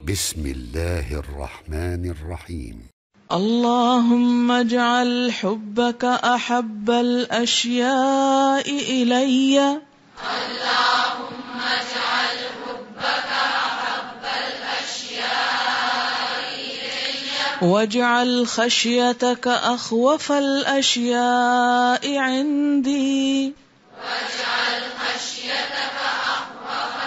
بسم اللہ الرحمن الرحیم اللهم اجعل حبك احب الاشیاء الی اللهم اجعل حبك احب الاشیاء الی واجعل خشیتك اخوف الاشیاء عندی واجعل خشیتك اخوف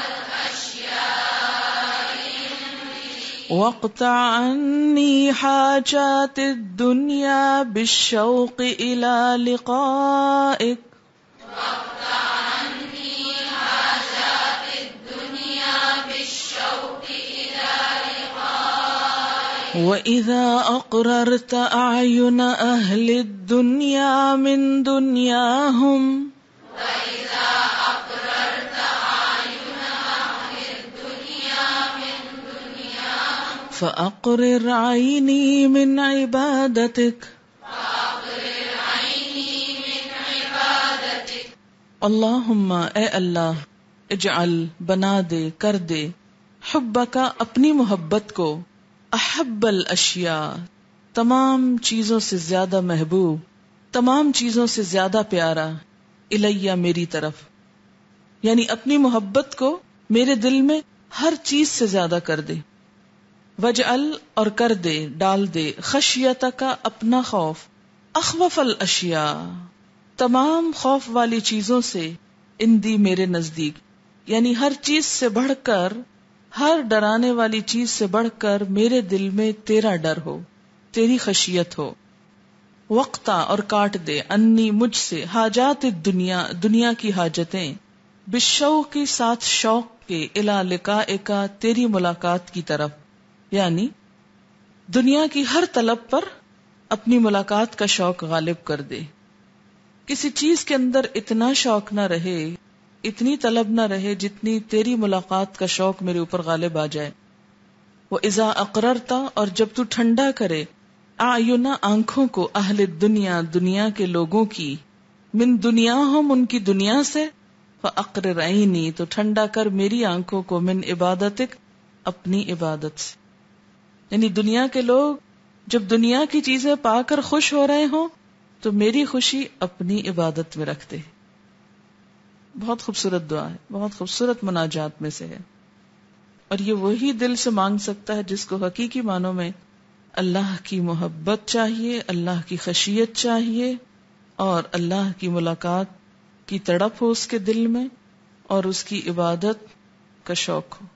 الاشیاء عندي واقطع عنی حاجات الدنیا بالشوق الى لقائک واقطع عني حاجات الدنيا بالشوق إلى لقائك وَإِذَا أَقْرَرْتَ أَعْيُنَ أَهْلِ الدُّنْيَا مِنْ دُنْيَاهُمْ وإذا أقررت أعين أهل الدنيا من دنياهم فَأَقْرِرْ عَيْنِي مِنْ عِبَادَتِكَ فأقرر عيني من عبادتك اللہم اے اللہ اجعل بنا دے کر دے حبک اپنی محبت کو احب الاشیاء تمام چیزوں سے زیادہ محبوب تمام چیزوں سے زیادہ پیارا الیہ میری طرف یعنی اپنی محبت کو میرے دل میں ہر چیز سے زیادہ کر دے وجعل اور کر دے ڈال دے خشیتک اپنا خوف اخوف الاشیاء تمام خوف والی چیزوں سے اندی میرے نزدیک یعنی ہر چیز سے بڑھ کر ہر ڈرانے والی چیز سے بڑھ کر میرے دل میں تیرا ڈر ہو تیری خشیت ہو وقتا اور کاٹ دے انی مجھ سے حاجات الدنیا دنیا کی حاجتیں بالشوق کی ساتھ شوق کے الی لقائک تیری ملاقات کی طرف یعنی دنیا کی ہر طلب پر اپنی ملاقات کا شوق غالب کر دے کسی چیز کے اندر اتنا شوق نہ رہے اتنی طلب نہ رہے جتنی تیری ملاقات کا شوق میرے اوپر غالب آ جائے وَإِذَا أَقْرَرْتَ اور جب تو ٹھنڈا کرے اعین آنکھوں کو اہل الدنیا دنیا کے لوگوں کی من دنیاہم ان کی دنیا سے فَأَقْرِرْ عَيْنِي تو ٹھنڈا کر میری آنکھوں کو من عبادتک اپنی عبادت سے یعنی دنیا کے لوگ جب دنیا کی چیزیں پا کر خوش ہو رہے ہوں تو میری خوشی اپنی عبادت میں رکھ دے بہت خوبصورت دعا ہے بہت خوبصورت مناجات میں سے ہے اور یہ وہی دل سے مانگ سکتا ہے جس کو حقیقی معنوں میں اللہ کی محبت چاہیے اللہ کی خشیت چاہیے اور اللہ کی ملاقات کی تڑپ ہو اس کے دل میں اور اس کی عبادت کا شوق ہو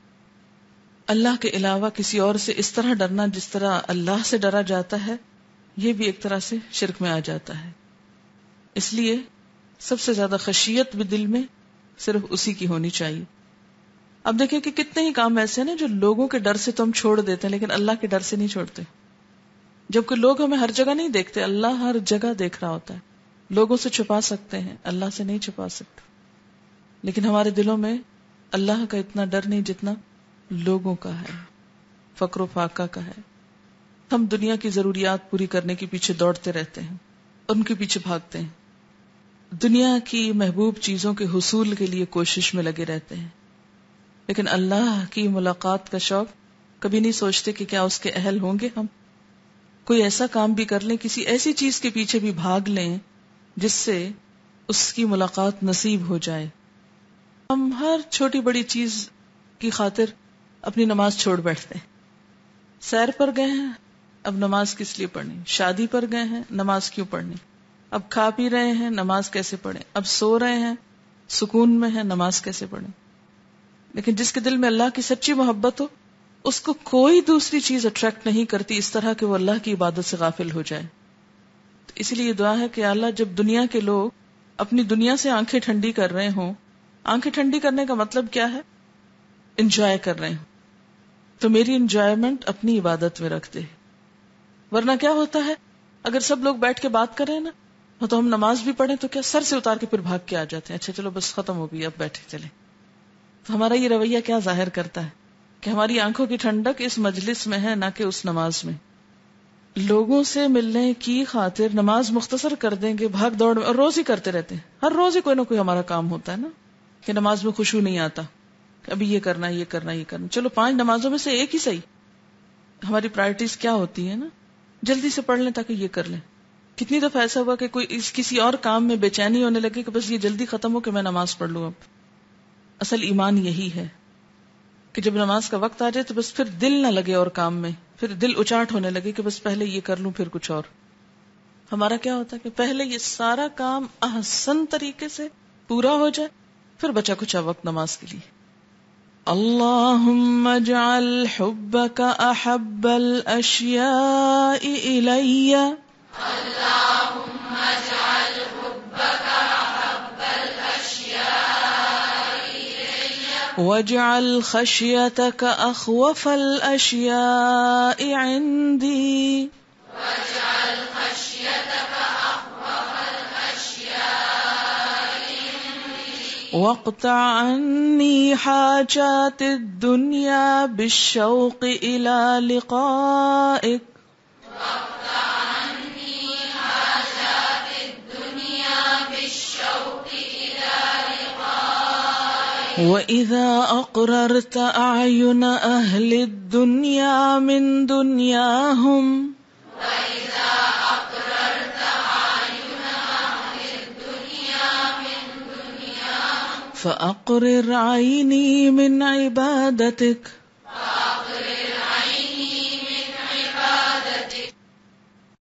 اللہ کے علاوہ کسی اور سے اس طرح ڈرنا جس طرح اللہ سے ڈرا جاتا ہے یہ بھی ایک طرح سے شرک میں آ جاتا ہے اس لیے سب سے زیادہ خشیت بھی دل میں صرف اسی کی ہونی چاہیے اب دیکھیں کہ کتنے ہی کام ایسے ہیں نا جو لوگوں کے ڈر سے تو ہم چھوڑ دیتے ہیں لیکن اللہ کے ڈر سے نہیں چھوڑتے جبکہ لوگ ہمیں ہر جگہ نہیں دیکھتے اللہ ہر جگہ دیکھ رہا ہوتا ہے لوگوں سے چھپا سکتے ہیں اللہ سے نہیں چھپا سکتے لیکن ہمارے دلوں میں اللہ کا اتنا ڈر نہیں جتنا لوگوں کا ہے فقر و فاقہ کا ہے ہم دنیا کی ضروریات پوری کرنے کے پیچھے دوڑتے رہتے ہیں ان کے پیچھے بھاگتے ہیں دنیا کی محبوب چیزوں کے حصول کے لیے کوشش میں لگے رہتے ہیں لیکن اللہ کی ملاقات کا شوق کبھی نہیں سوچتے کہ کیا اس کے اہل ہوں گے ہم کوئی ایسا کام بھی کر لیں کسی ایسی چیز کے پیچھے بھی بھاگ لیں جس سے اس کی ملاقات نصیب ہو جائے ہم ہر چھوٹی بڑی چیز کی خاطر اپنی نماز چھوڑ بیٹھتے ہیں سیر پر گئے ہیں اب نماز کس لیے پڑھنی شادی پر گئے ہیں نماز کیوں پڑھنی اب کھا پی رہے ہیں نماز کیسے پڑھیں اب سو رہے ہیں سکون میں ہیں نماز کیسے پڑھیں لیکن جس کے دل میں اللہ کی سچی محبت ہو اس کو کوئی دوسری چیز اٹریکٹ نہیں کرتی اس طرح کہ وہ اللہ کی عبادت سے غافل ہو جائے تو اسی لیے یہ دعا ہے کہ اللہ جب دنیا کے لوگ اپنی دنیا سے آنکھیں ٹھنڈی کر رہے ہوں آنکھیں ٹھنڈی کرنے کا مطلب کیا ہے انجوائے کر رہے ہوں تو میری انجوائمنٹ اپنی عبادت میں رکھ دے ورنہ کیا ہوتا ہے اگر سب لوگ بیٹھ کے بات کریں نا تو ہم نماز بھی پڑھیں تو کیا سر سے اتار کے پھر بھاگ کے آ جاتے ہیں اچھا چلو بس ختم ہو گئی اب بیٹھے چلیں تو ہمارا یہ رویہ کیا ظاہر کرتا ہے کہ ہماری آنکھوں کی ٹھنڈک اس مجلس میں ہے نہ کہ اس نماز میں لوگوں سے ملنے کی خاطر نماز مختصر کر دیں گے بھاگ دوڑ میں اور روز ہی کرتے رہتے ہیں ہر روز ہی کوئی نہ کوئی ہمارا کام ہوتا ہے نا کہ نماز میں خشوع نہیں آتا ابھی یہ کرنا یہ کرنا یہ کرنا. چلو 5 نمازوں میں سے ایک ہی صحیح. ہماری پرائرٹیز کیا ہوتی ہیں نا, جلدی سے پڑھ لیں تاکہ یہ کر لیں. کتنی دفعہ ایسا ہوا کہ کوئی کسی اور کام میں بے چینی ہونے لگے کہ بس یہ جلدی ختم ہو کہ میں نماز پڑھ لوں. اب اصل ایمان یہی ہے کہ جب نماز کا وقت آ جائے تو بس پھر دل نہ لگے اور کام میں, پھر دل اچاٹ ہونے لگے کہ بس پہلے یہ کر لوں پھر کچھ اور. ہمارا کیا ہوتا ہے کہ پہلے یہ سارا کام احسن طریقے سے پورا ہو جائے, پھر بچا کچھ وقت نماز کے لیے. اللہم اجعل حبک احب الاشیاء الی, اللهم اجعل حبك أحب الأشياء إلي واجعل خشیتک اخوف الاشیاء عندی, واجعل خشيتك أخوف الأشياء عندي واقطع عنی حاجات الدنیا بالشوق الى لقائک, واقطع عني حاجات الدنيا بالشوق إلى لقائك وَإِذَا أَقْرَرْتَ أَعْيُنَ أَهْلِ الدُّنْيَا مِنْ دُنْيَاهُمْ وإذا أقررت أعين أهل الدنيا من دنياهم فَأَقْرِرْ عَيْنِي مِنْ عِبَادَتِكَ